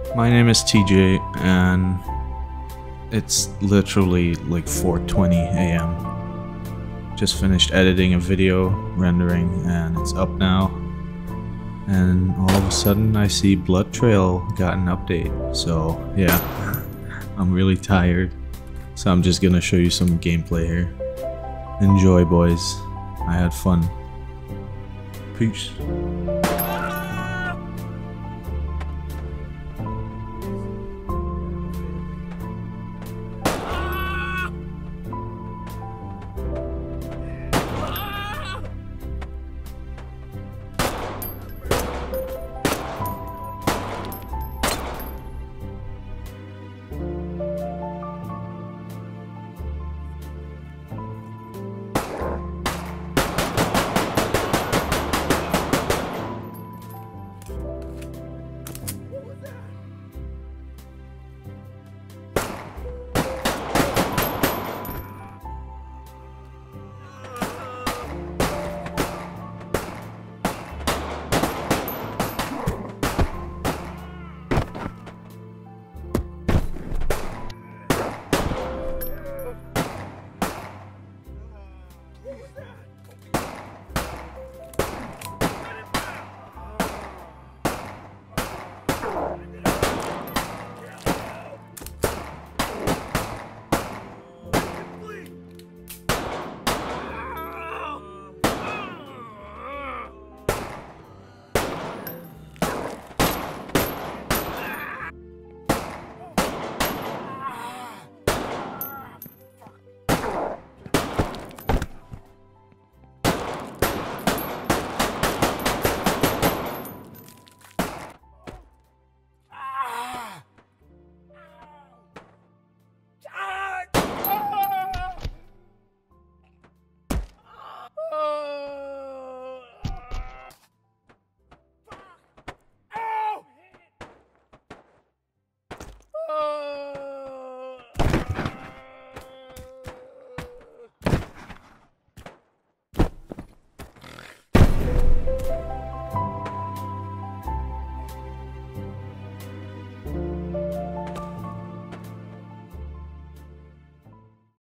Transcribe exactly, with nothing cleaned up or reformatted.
My name is T J and it's literally like four twenty a m Just finished editing a video, rendering, and it's up now. And all of a sudden I see Blood Trail got an update. So yeah, I'm really tired. So I'm just gonna show you some gameplay here. Enjoy, boys. I had fun. Peace.